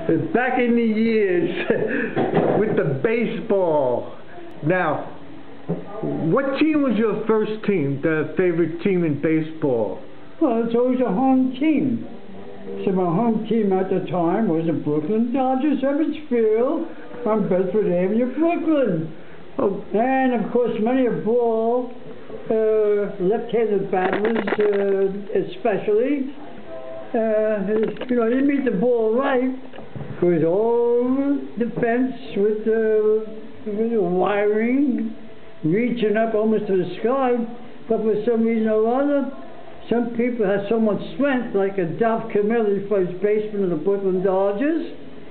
Back in the years with the baseball. Now, what team was your first team, the favorite team in baseball? Well, it's always a home team. So my home team at the time was the Brooklyn Dodgers, Ebbets Field, on Bedford Avenue, Brooklyn. Oh. And of course, many a ball, left-handed batters especially, you know, you meet the ball right, goes over the fence with the wiring, reaching up almost to the sky, but for some reason or other, some people have so much strength, like a Dolph Camilli, first baseman of the Brooklyn Dodgers,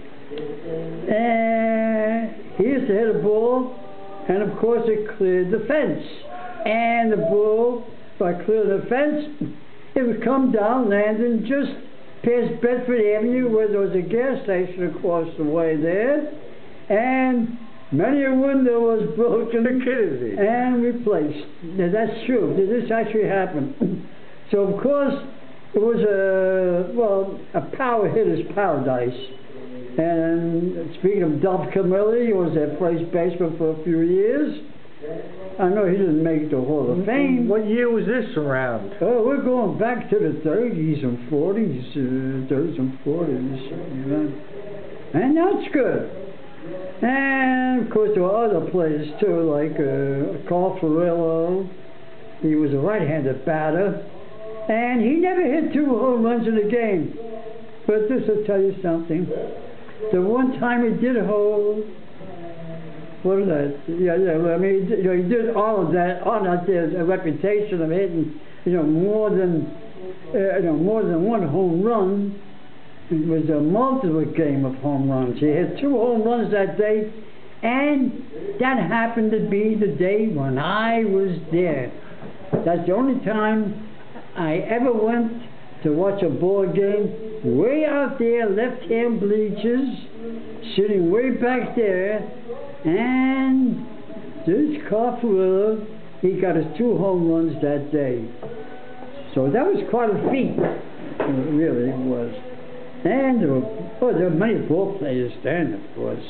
and he used to hit a ball, and of course it cleared the fence. And the ball, by clearing the fence, it would come down, landing just past Bedford Avenue, where there was a gas station across the way there, and many a window was broken and replaced. Now, that's true. This actually happened. So of course it was a power hitter's paradise. And speaking of Dolph Camilli, he was their first baseman for a few years. I know he didn't make the Hall of Fame. What year was this around? Oh, we're going back to the 30s and 40s, 30s and 40s. And that's good. And of course there were other players too, like Carl Furillo. He was a right-handed batter. And he never hit 2 home runs in a game. But this will tell you something. The one time he did hold, what is that? Yeah, I mean, you know, he did all of that on a reputation of hitting, more than one home run. It was a multiple game of home runs. He hit 2 home runs that day, and that happened to be the day when I was there. That's the only time I ever went to watch a ball game, way out there, left-hand bleachers, sitting way back there, and this Carl Furillo, he got his 2 home runs that day. So that was quite a feat, it really was. And there were many ball players then, of course.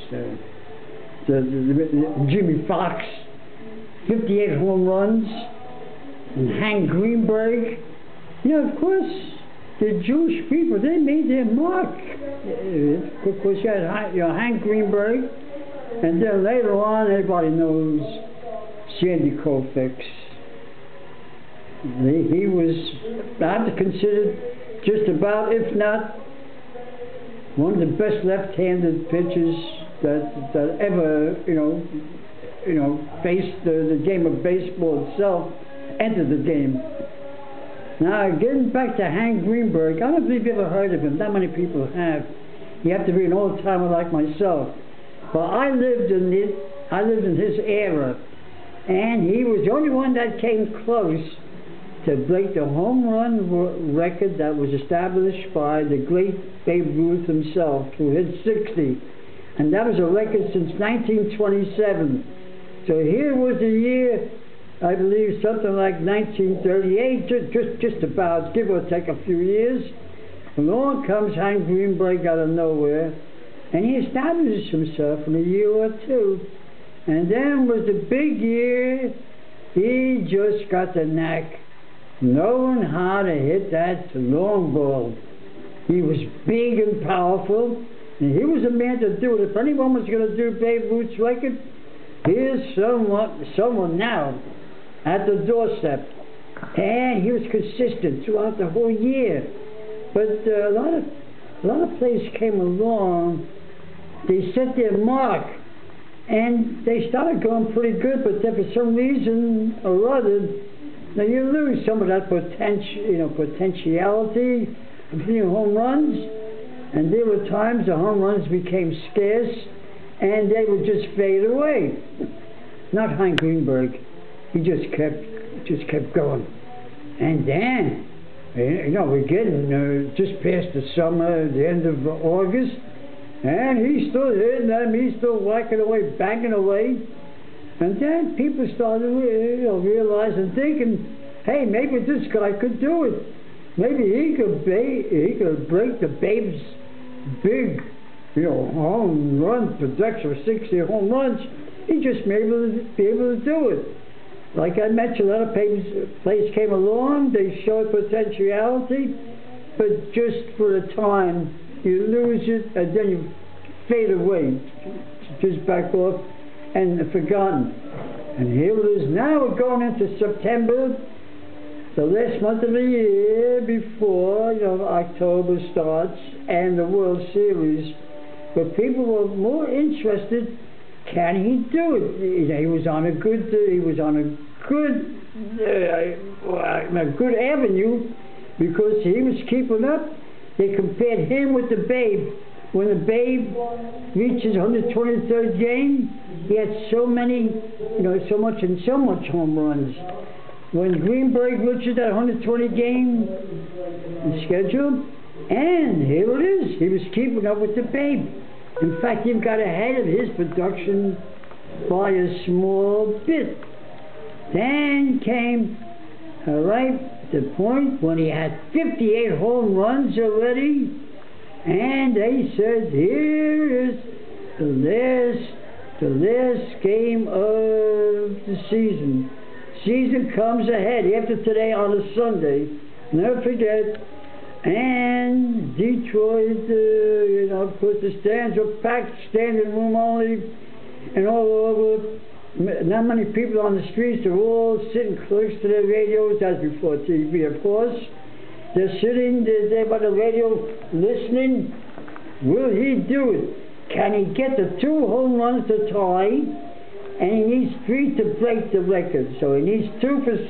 Jimmy Fox, 58 home runs, and Hank Greenberg. Of course, the Jewish people, they made their mark. Of course, you had Hank Greenberg, and then later on, everybody knows Sandy Koufax. He was, I'd consider, just about, if not, one of the best left-handed pitchers that ever, faced the game of baseball itself, entered the game. Now, getting back to Hank Greenberg, I don't believe you ever heard of him. Not many people have. You have to be an old-timer like myself. But I lived in his era, and he was the only one that came close to break the home run record that was established by the great Babe Ruth himself, who hit 60. And that was a record since 1927. So here was the year, I believe something like 1938, just about, give or take a few years. Along comes Hank Greenberg out of nowhere, and he establishes himself in a year or two. And then was the big year, he just got the knack, knowing how to hit that long ball. He was big and powerful, and he was the man to do it. If anyone was going to do Babe Ruth's record, here's someone now at the doorstep. And he was consistent throughout the whole year. But a lot of players came along, they set their mark, and they started going pretty good, but then for some reason or other, now you lose some of that potentiality of hitting home runs, and there were times the home runs became scarce, and they would just fade away. Not Hank Greenberg. He just kept going. And then, we're getting just past the summer, the end of August, and he's still hitting them, he's still whacking away, banging away. And then people started realizing, thinking, hey, maybe this guy could do it. Maybe he could break the Babe's big home run production of 60 home runs, he just may be able to do it. Like I mentioned, a lot of players came along, they showed potentiality, but just for a time, you lose it, and then you fade away, just back off, and forgotten. And here it is now, we're going into September, the last month of the year before October starts and the World Series. But people were more interested, can he do it? He was on a good avenue because he was keeping up. They compared him with the Babe. When the Babe reached his 123rd game, he had so much home runs. When Greenberg reached that 120 game schedule, and here it is, he was keeping up with the Babe. In fact, he got ahead of his production by a small bit. Then came, the point when he had 58 home runs already, and they said, here is the last game of the season. Season comes ahead after today on a Sunday. Never forget. And Detroit, of course, the stands were packed, standing room only, and all over. Not many people on the streets. They're all sitting close to their radios. That's before TV, of course. They're sitting there by the radio, listening. Will he do it? Can he get the 2 home runs to tie? And he needs 3 to break the record. So he needs 2 for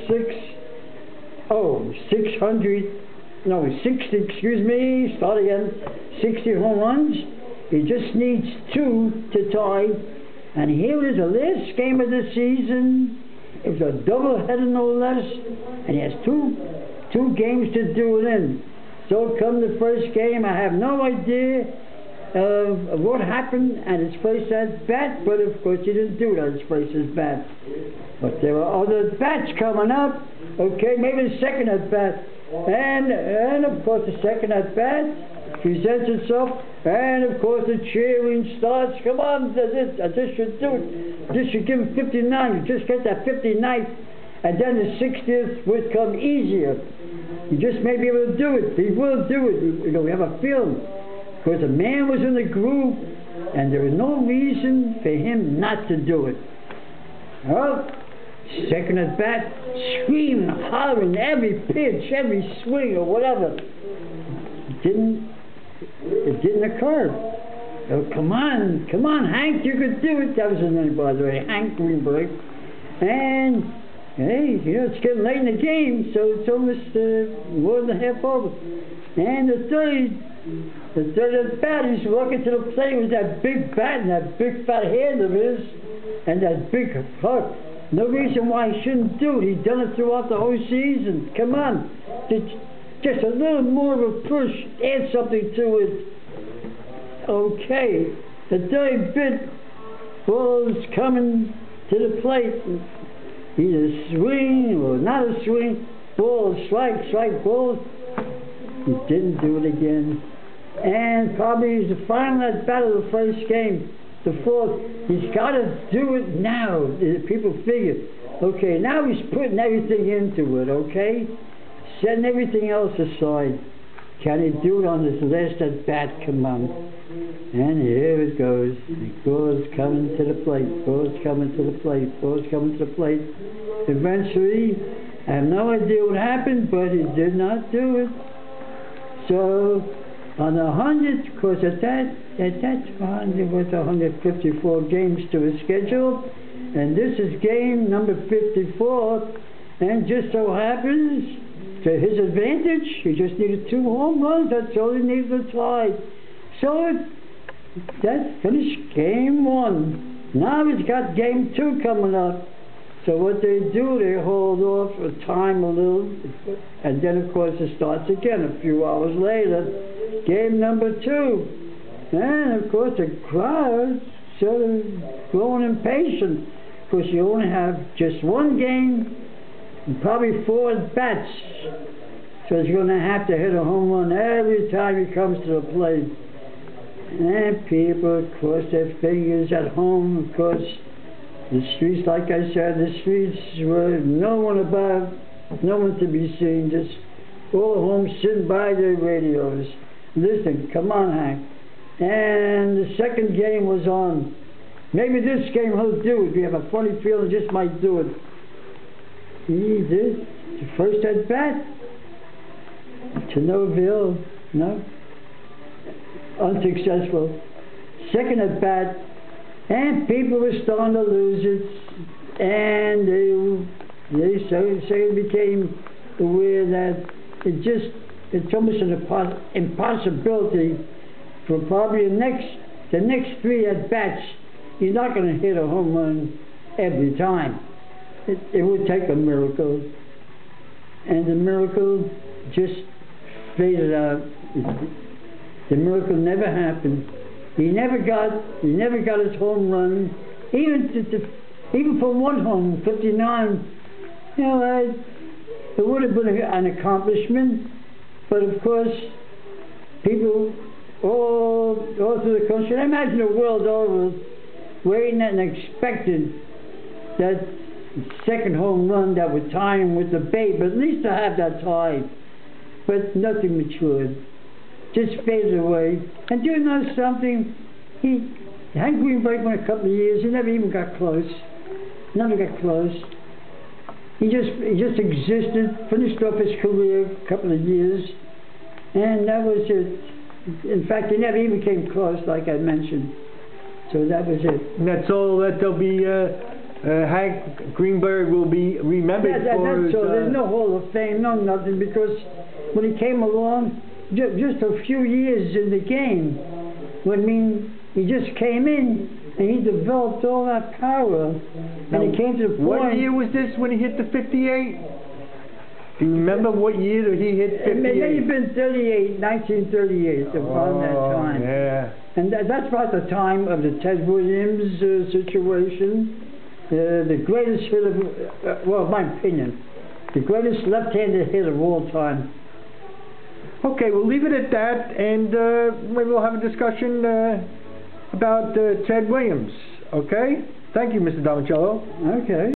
60 home runs. He just needs 2 to tie. And here is the last game of the season. It's a doubleheader, no less. And he has two games to do it in. So come the first game, I have no idea of what happened at his first at bat, but of course he didn't do it at his first at bat. But there are other bats coming up. Okay, maybe the second at bat, and of course the second at bat presents itself, and of course the cheering starts. Come on, this should do it. This should give him 59. You just get that 59th, and then the 60th would come easier. You just may be able to do it. He will do it. We have a feeling. Because the man was in the groove, and there was no reason for him not to do it. Well, second at bat, screaming, hollering, every pitch, every swing, or whatever. It didn't occur. Oh, come on, Hank, you could do it. That was his name, by the way, Hank Greenberg. And, hey, it's getting late in the game, so it's almost more than half over. And the third at bat, he's walking to the plate with that big bat and that big fat hand of his and that big heart. No reason why he shouldn't do it. He's done it throughout the whole season. Come on. Just a little more of a push. Add something to it. Okay. The third bit, ball's coming to the plate. Either swing or not a swing. Ball, strike, ball. He didn't do it again. And probably the final at bat of the first game, the fourth, he's got to do it now. People figure, okay, now he's putting everything into it, okay? Setting everything else aside. Can he do it on this last at bat? Come on. And here it goes. The ball's coming to the plate. Ball's coming to the plate. Ball's coming to the plate. Eventually, I have no idea what happened, but he did not do it. So, on the 100th, of course, at that time, there was 154 games to his schedule, and this is game number 54, and just so happens, to his advantage, he just needed 2 home runs, that's all he needed to tie. So, that finished game 1. Now he's got game 2 coming up. So what they do, they hold off for time a little, and then of course it starts again a few hours later. Game number 2. And of course the crowd sort of growing impatient, because you only have just 1 game and probably 4 bats. So he's going to have to hit a home run every time he comes to the plate. And people cross their fingers at home, of course. The streets, like I said, the streets were no one about, no one to be seen, just all home sitting by their radios. Listen, come on, Hank. And the second game was on. Maybe this game he'll do it. We have a funny feeling just might do it. He did. The first at bat to Noville, no, unsuccessful. Second at bat, and people were starting to lose it, and they say it became aware that it's almost an impossibility for probably the next three at bats. You're not going to hit a home run every time. It would take a miracle, and the miracle just faded out. The miracle never happened. He never got his home run, even for one home, 59. You know, it would have been an accomplishment, but of course, people all through the country, I imagine the world over, waiting and expecting that second home run that would tie him with the Babe, at least to have that tie. But nothing matured. Just faded away. And do you know something? Hank Greenberg went a couple of years, he never even got close. Never got close. He just existed, finished off his career a couple of years, and that was it. In fact, he never even came close, like I mentioned. So that was it. And that's all that there'll be, Hank Greenberg will be remembered for. That's all. There's no Hall of Fame, no nothing, because when he came along, just a few years in the game, he just came in and he developed all that power, and he came to the point. What year was this when he hit the 58? Do you remember what year that he hit 58? It may have been 1938, around that time. Yeah. And that's about the time of the Ted Williams situation. The greatest hitter, well, in my opinion, the greatest left-handed hitter of all time. Okay, we'll leave it at that, and maybe we'll have a discussion about Ted Williams. Okay? Thank you, Mr. Domicello. Okay.